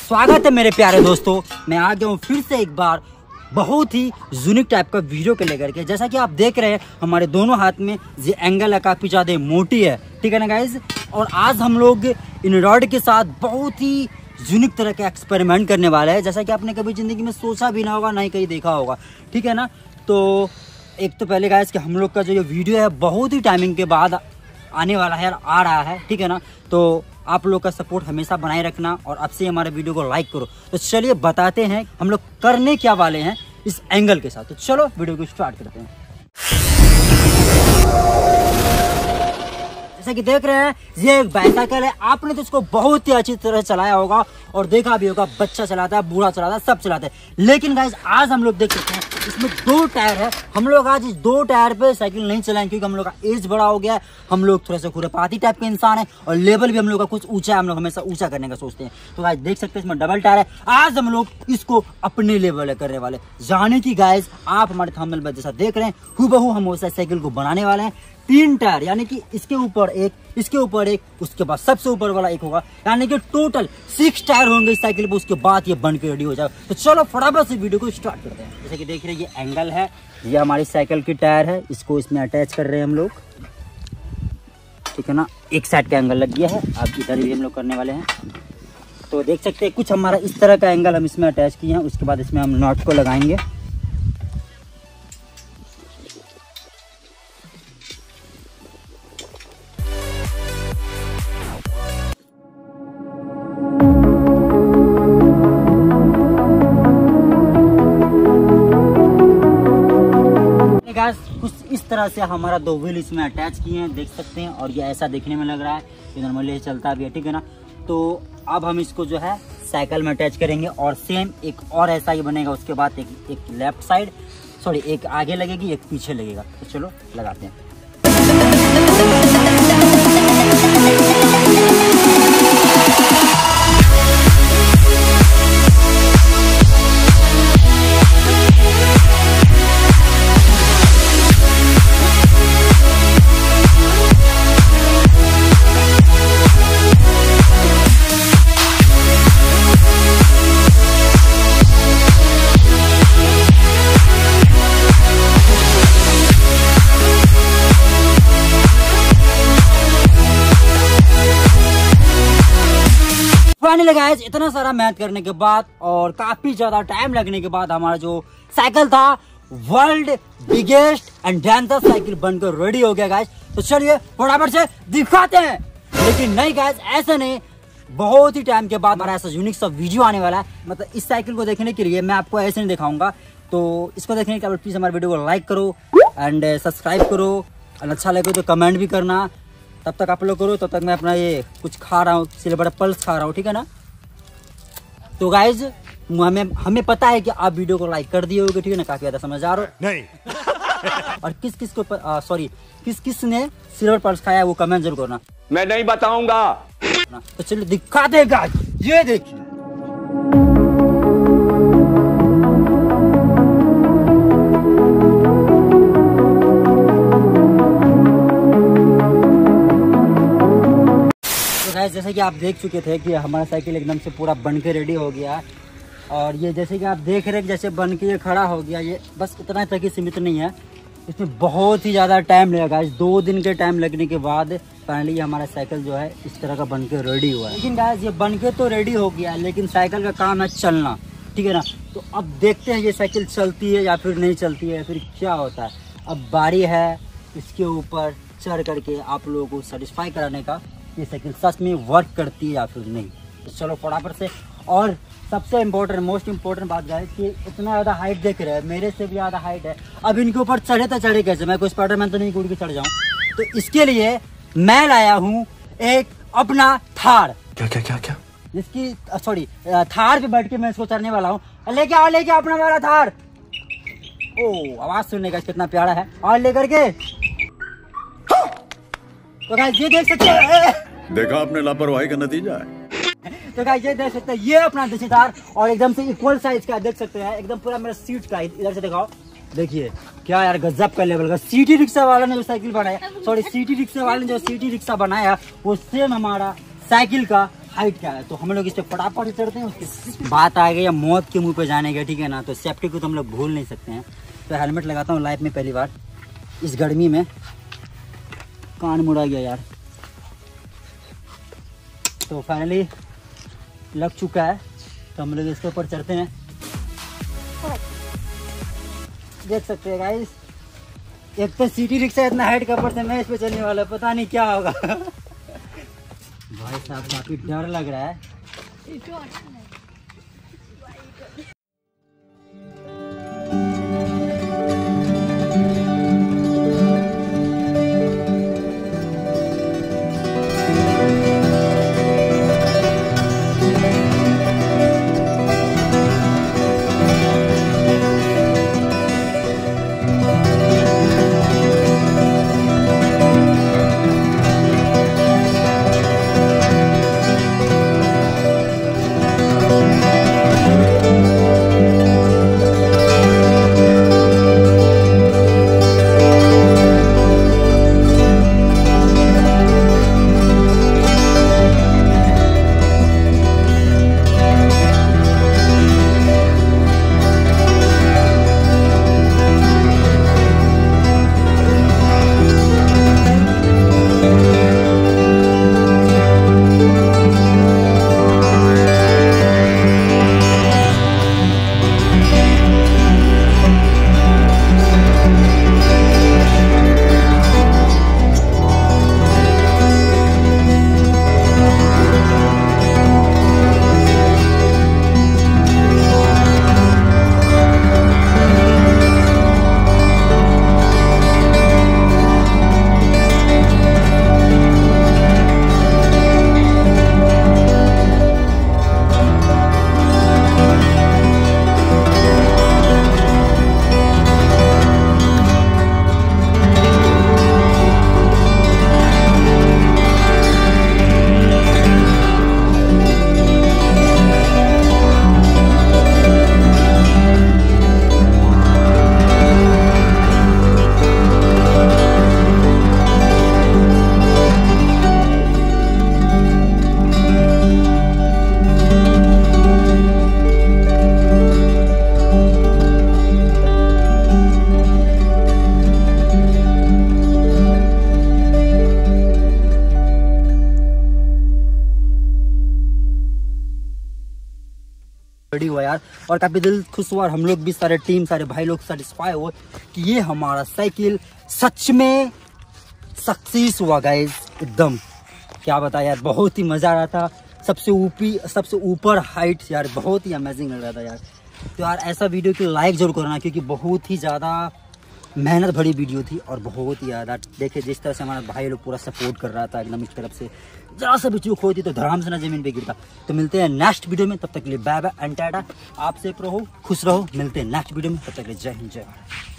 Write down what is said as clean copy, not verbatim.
स्वागत है मेरे प्यारे दोस्तों। मैं आ गया हूँ फिर से एक बार बहुत ही यूनिक टाइप का वीडियो के लेकर के। जैसा कि आप देख रहे हैं हमारे दोनों हाथ में ये एंगल है, काफी ज्यादा मोटी है, ठीक है ना गाइज। और आज हम लोग इन रॉड के साथ बहुत ही यूनिक तरह का एक्सपेरिमेंट करने वाला है, जैसा कि आपने कभी जिंदगी में सोचा भी ना होगा, ना ही कहीं देखा होगा, ठीक है ना। तो एक तो पहले गाइज कि हम लोग का जो ये वीडियो है बहुत ही टाइमिंग के बाद आने वाला है, आ रहा है, ठीक है ना। तो आप लोग का सपोर्ट हमेशा बनाए रखना और अब से हमारे वीडियो को लाइक करो। तो चलिए बताते हैं हम लोग करने क्या वाले हैं इस एंगल के साथ। तो चलो वीडियो को स्टार्ट करते हैं। जैसा कि देख रहे हैं ये एक बाइसाइकिल है। आपने तो इसको बहुत ही अच्छी तरह चलाया होगा और देखा भी होगा, बच्चा चलाता है, बूढ़ा चलाता है, सब चलाते हैं। लेकिन गाइस आज हम लोग देख सकते हैं इसमें 2 टायर है। हम लोग आज इस 2 टायर पे साइकिल नहीं चलाएंगे क्योंकि हम लोग का एज बड़ा हो गया है। हम लोग थोड़ा सा खुरापाती टाइप के इंसान है और लेवल भी हम लोग का कुछ ऊंचा है, हम लोग हमेशा ऊंचा करने का सोचते हैं। तो गाइस देख सकते हैं इसमें डबल टायर है। आज हम लोग इसको अपने लेवल करने वाले, जाने की गाइस आप हमारे थंबनेल पर जैसा देख रहे हैं हूबहू हम वैसा साइकिल को बनाने वाले हैं। 3 टायर यानी कि इसके ऊपर एक, इसके ऊपर एक, उसके बाद सबसे ऊपर वाला एक होगा, यानी कि टोटल 6 टायर होंगे इस साइकिल पे। उसके बाद ये बन के रेडी हो जाएगा। तो चलो फटाफट से वीडियो को स्टार्ट करते हैं। जैसे कि देख रहे हैं ये एंगल है, ये हमारी साइकिल की टायर है, इसको इसमें अटैच कर रहे हैं हम लोग, ठीक है ना। एक साइड का एंगल लग गया है, अब इधर भी हम लोग करने वाले हैं। तो देख सकते हैं कुछ हमारा इस तरह का एंगल हम इसमें अटैच किए हैं। उसके बाद इसमें हम नॉट को लगाएंगे। कुछ इस तरह से हमारा 2 व्हील इसमें अटैच किए हैं, देख सकते हैं। और ये ऐसा देखने में लग रहा है कि नॉर्मली चलता भी है, ठीक है ना। तो अब हम इसको जो है साइकिल में अटैच करेंगे और सेम एक और ऐसा ही बनेगा। उसके बाद एक लेफ्ट साइड, सॉरी एक आगे लगेगी, एक पीछे लगेगा। तो चलो लगाते हैं। गाइस इतना सारा मेहनत करने के बाद और काफी ज्यादा टाइम लगने के बाद हमारा जो साइकिल था world biggest and dangerous cycle बनकर रेडी हो गया गाइस। तो चलिए फटाफट से दिखाते हैं। लेकिन नहीं गाइस ऐसा नहीं, बहुत ही टाइम के बाद हमारा ऐसा यूनिक सा वीडियो आने वाला है। मतलब इस साइकिल को देखने के लिए मैं आपको ऐसे नहीं दिखाऊंगा। तो इसको देखने के लिए प्लीज हमारे वीडियो को लाइक करो एंड सब्सक्राइब करो और अच्छा लगे तो कमेंट भी करना। तब तक आप लोग करो, तब तक मैं अपना ये कुछ खा रहा हूँ, सिल्वर पल्स खा रहा हूँ, ठीक है ना। तो गाइज हमें पता है कि आप वीडियो को लाइक कर दिए होगे, ठीक है ना। काफी ज्यादा समझदार हो नहीं। और किस किस को किस किस ने सिल्वर पल्स खाया वो कमेंट जरूर करना। मैं नहीं बताऊंगा। तो चलिए दिखा देगा, ये देखिए। जैसे कि आप देख चुके थे कि हमारा साइकिल एकदम से पूरा बन के रेडी हो गया। और ये जैसे कि आप देख रहे हैं जैसे बन के ये खड़ा हो गया, ये बस इतना तक ही सीमित नहीं है, इसमें बहुत ही ज़्यादा टाइम लगेगा। 2 दिन के टाइम लगने के बाद फाइनली हमारा साइकिल जो है इस तरह का बन के रेडी हुआ है। लेकिन गाइस ये बन के तो रेडी हो गया, लेकिन साइकिल का काम है चलना, ठीक है ना। तो अब देखते हैं ये साइकिल चलती है या फिर नहीं चलती है, फिर क्या होता है। अब बारी है इसके ऊपर चढ़ करके आप लोगों को सेटिस्फाई कराने का ये साइकिल सच में वर्क करती है या फिर नहीं। तो चलो फटाफट से। और सबसे इम्पोर्टेंट मोस्ट इम्पोर्टेंट बात गाइस कि इतना ज़्यादा हाइट देख रहे हैं, मेरे से भी ज़्यादा हाइट है। अब इनके ऊपर चढ़े तो चढ़े कैसे, मैं कोई स्पाइडरमैन तो नहीं कूद के चढ़ जाऊँ। तो इसके लिए मैं लाया हूँ एक अपना थार। क्या क्या क्या क्या जिसकी सॉरी थार पे बैठ के मैं इसको चढ़ने वाला हूँ। लेके आओ अपना वाला थार। ओ आवाज सुनने का कितना प्यारा है। और लेकर के तो गाइस ये देख सकते हैं, देखा आपने लापरवाही का नतीजा है। तो गाइस ये देख सकते हैं ये अपना देसी थार और एकदम से इक्वल साइज का देख सकते हैं, एकदम पूरा मेरा सीट का। इधर से दिखाओ, देखिए क्या यार गजब का लेवल का। सिटी रिक्शा वाला ने जो साइकिल बनाया, सॉरी सिटी रिक्शा वाले ने जो सिटी रिक्शा बनाया वो सेम हमारा साइकिल का हाइट क्या है, तो हम लोग इस पे फटाफट चढ़ते हैं। बात आ गई है मौत के मुंह पे जाने का, ठीक है ना, तो सेफ्टी को तो हम लोग भूल नहीं सकते हैं। तो हेलमेट लगाता हूँ लाइफ में पहली बार इस गर्मी में। कान मुड़ा गया यार। तो फाइनली लग चुका है, तो हम लोग इसके ऊपर चढ़ते हैं। देख सकते हैं गाइस, एक तो सिटी रिक्शा इतना हाइट का ऊपर से मैं इस पे चलने वाला, पता नहीं क्या होगा। भाई साहब काफी डर लग रहा है। रेडी हुआ यार, और काफी दिल खुश हुआ। और हम लोग भी सारे टीम, सारे भाई लोग सेटिस्फाई हुए कि ये हमारा साइकिल सच में सक्सेस हुआ गाइस। एकदम क्या बता यार, बहुत ही मजा आ रहा था। सबसे ऊपर हाइट यार, बहुत ही अमेजिंग लग रहा था यार। तो यार ऐसा वीडियो की लाइक जरूर करना, क्योंकि बहुत ही ज़्यादा मेहनत भरी वीडियो थी और बहुत ही ज़्यादा देखिए जिस तरह से हमारा भाई लोग पूरा सपोर्ट कर रहा था एकदम। इस तरफ से जरा सा भी चूक होती तो धड़ाम से ना जमीन पे गिरता। तो मिलते हैं नेक्स्ट वीडियो में, तब तक के लिए बाय बाय एंड टाटा। आप सेफ रहो, खुश रहो, मिलते हैं नेक्स्ट वीडियो में, तब तक के लिए जय हिंद जय भारत।